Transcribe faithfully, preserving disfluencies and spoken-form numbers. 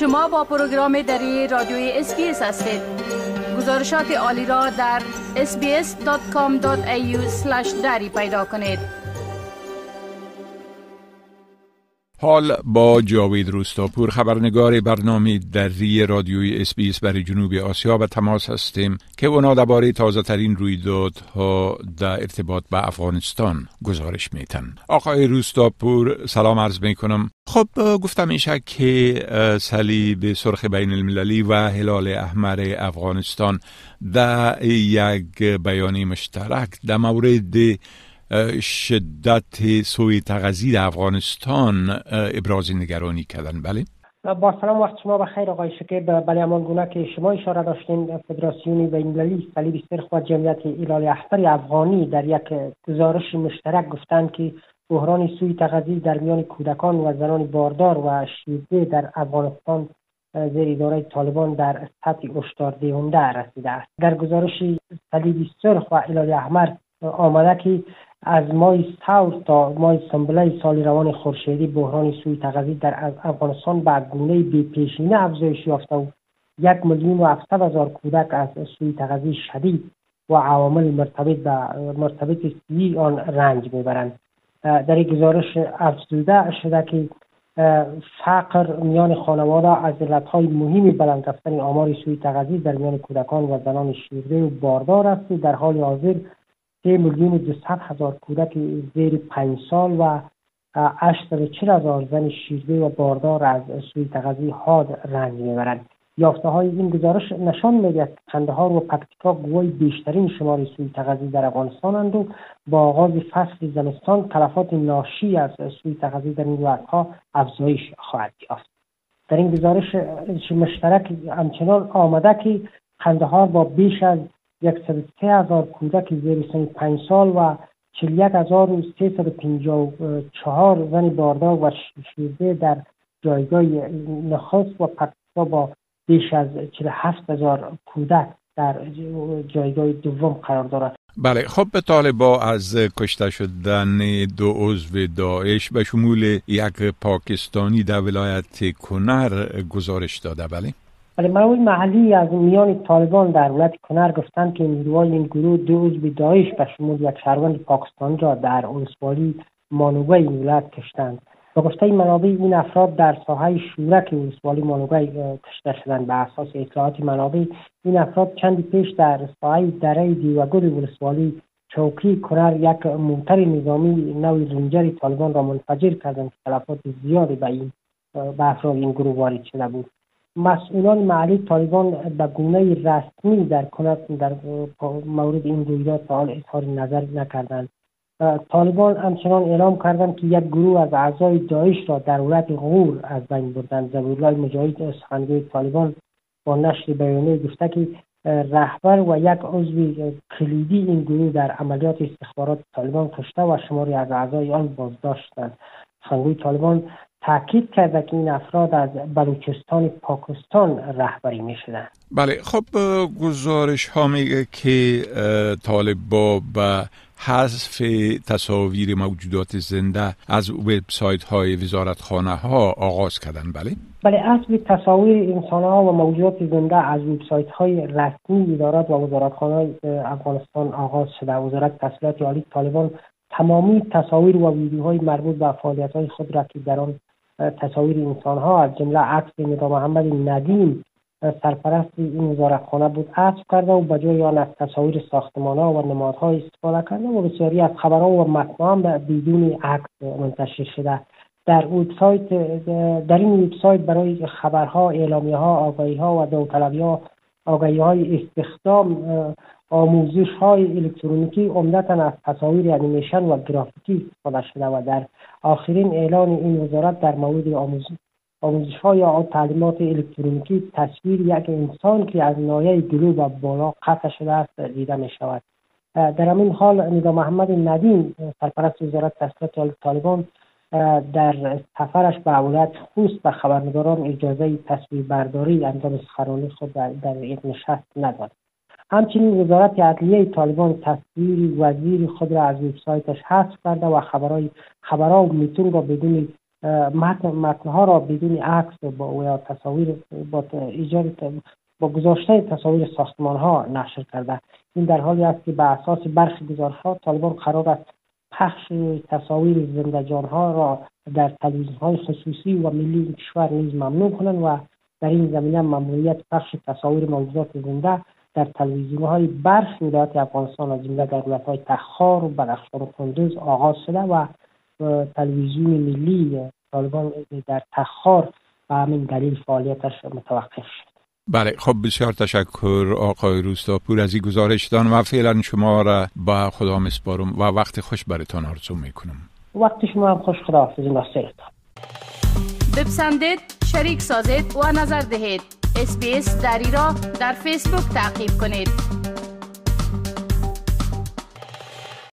شما با پروگرام دری رادیوی اس‌بی‌اس هستید. گزارشات عالی را در اس بی اس دات کام دات ای یو اسلش دری پیدا کنید. حال با جاوید روستاپور، خبرنگار برنامه دری رادیوی اس‌بی‌اس برای جنوب آسیا و تماس هستیم که اونا درباره تازه ترین رویدادها در ارتباط با افغانستان گزارش میتن. آقای روستاپور سلام عرض میکنم. خب گفتم میشه که صلیب سرخ بین المللی و هلال احمر افغانستان در یک بیانیه مشترک در مورد شدت سوء تغذیه در افغانستان ابراز نگرانی کردن. بله با سلام، وقت شما بخیر آقای شکیب. بله همان گونه که شما اشاره داشتین، فدراسیون بین‌المللی صلیب سرخ و جمعیت هلال احمر افغانی در یک گزارش مشترک گفتند که بحران سوء تغذیه در میان کودکان و زنان باردار و شیرده در افغانستان زیر اداره طالبان در سطح هشدار دهنده رسیده است. در گزارش صلیب سرخ و هلال احمر آمده که از ماه ثور تا ماه سنبله سال روان خورشیدی بحران سوء تغذیه در افغانستان به گونه بی‌پیشینه افزایش یافته و یک میلیون و هفتصد هزار کودک از سوء تغذیه شدید و عوامل مرتبط به مرتبط صحی آن رنج میبرند. در این گزارش افزوده شده که فقر میان خانواده از علتهای مهمی بلند رفتن آمار سوء تغذیه در میان کودکان و زنان شیرده و باردار است. در حال حاضر سه میلیون و دویست هزار کودک زیر پنج سال و هشتصد و چهل هزار زن شیرده و باردار از سوء تغذیه حاد رنج میبرند. یافته های این گزارش نشان میدهد که قندهار و پکتیکا گواه بیشترین شمار سوء تغذیه در افغانستانند و با آغاز فصل زمستان تلفات ناشی از سوء تغذیه در این ولایت‌ها افزایش خواهد یافت. در این گزارش مشترک همچنان آمده که قندهار با بیش از صد و سه هزار کودک زیر سن پنج سال و چهل و یک هزار و سیصد و پنجاه و چهار زن باردار و شیرده در جایگاه نخست و پکتیکا با بیش از چهل و هفت هزار کودک در جایگاه دوم قرار دارد. بله، خب به طالبا از کشته شدن دو عضو داعش به شمول یک پاکستانی در ولایت کنر گزارش داده. بله ولی منابع محلی از میان طالبان در ولایت کنر گفتند که نیروهای این گروه دو عضو داعش به شمول یک شهروند پاکستانی را در ولسوالی مانوگای این ولایت کشتند. با گفته منابع این افراد در ساحه شورک ولسوالی مانوگای کشته شدند. به اساس اطلاعات منابع این افراد چندی پیش در ساحه دره دیوگل ولسوالی چوکی کنر یک موتر نظامی نوع رنجر طالبان را منفجر کردند که تلفات زیادی به این به افراد این گروه وارد شده بود. مسئولان محلی طالبان به گونه رسمی در کنر در مورد این رویداد تا حال اظهار نظر نکردند. طالبان همچنان اعلام کردند که یک گروه از اعضای داعش را در ولایت غور از بین بردند. ظهیرالله مجاهد سخنگوی طالبان با نشر بیانیه گفته که رهبر و یک عضو کلیدی این گروه در عملیات استخبارات طالبان کشته و شماری از اعضای آن بازداشت شدند. سخنگوی طالبان تاکید کرده که این افراد از بلوچستان پاکستان رهبری می شدند. بله، خب گزارش ها میگه که طالبا به حذف تصاویر موجودات زنده از وبسایت های وزارتخانه ها آغاز کردن. بله بله حذف تصاویر انسان ها و موجودات زنده از وبسایت های رسمی ادارات و وزارتخانه افغانستان آغاز شده. وزارت تحصیلات عالی طالبان تمامی تصاویر و ویدیوهای مربوط به فعالیت های خود را که در آن تصاویر انسان ها از جمله عکس ندا محمد ندیم سرپرست این وزارتخانه بود حذف کرده و به جای آن از تصاویر ساختمان ها و نمادهای استفاده کرده و بسیاری از خبرها و متن‌ها بدون عکس منتشر شده. در وبسایت در این وبسایت برای خبرها، اعلامیه ها، آگاهی ها و داوطلبی ها، آگاهی های استخدام، آموزش های الکترونیکی عمدتاً از تصاویر انیمیشن و گرافیکی استفاده شده و در آخرین اعلان این وزارت در مورد آموزش آموزش های یا تعلیمات الکترونیکی تصویر یک انسان که از ناحیه جلو و بالا قطع شده است دیده می شود. در همین حال ندا محمد ندیم سرپرست وزارت تحصیلات طالبان در سفرش به ولایت خوست به خبرنگاران اجازه تصویر برداری انجام سخنرانی خود در, در این نشست نداد. همچنین وزارت عدلیه طالبان تصویر وزیر خود را از وبسایتش حذف کرده و خبرهای خبرها و میتون را بدون متن متنها را بدون عکس با یا تصاویر با ایجاد با گذاشته تصاویر ساختمان ها نشر کرده. این در حالی است که به اساس برخی گزارش‌ها طالبان قرار است پخش تصاویر زنده جان ها را در تلویزیون های خصوصی و ملی کشور نیز ممنوع کنند و در این زمینه ممنوعیت پخش تصاویر موجودات زنده در تلویزیون های برخی ولایات افغانستان از جمله در ولایت های تخار و بدخشان و کندوز آغاز شده و تلویزیون ملی طالبان در تخار و همین دلیل فعالیتش متوقف شد. بله، خب بسیار تشکر آقای روستاپور از این گزارشتان و فعلا شما را به خدا میسپارم و وقت خوش براتون آرزو میکنم. وقت شما هم خوش. خداحافظ. ناصرتان. بپسندید، شریک سازید و نظر دهید. اس بی اس دری را در فیسبوک تعقیب کنید.